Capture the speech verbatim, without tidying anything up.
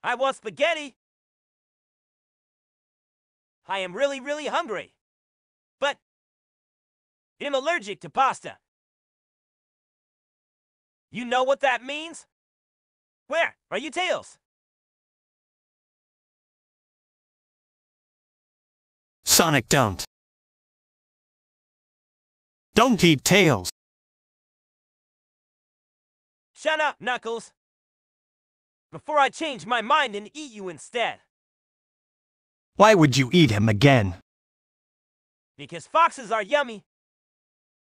I want spaghetti. I am really, really hungry. But I'm allergic to pasta. You know what that means? Where are you, Tails? Sonic, don't. Don't eat Tails. Shut up, Knuckles. Before I change my mind and eat you instead. Why would you eat him again? Because foxes are yummy.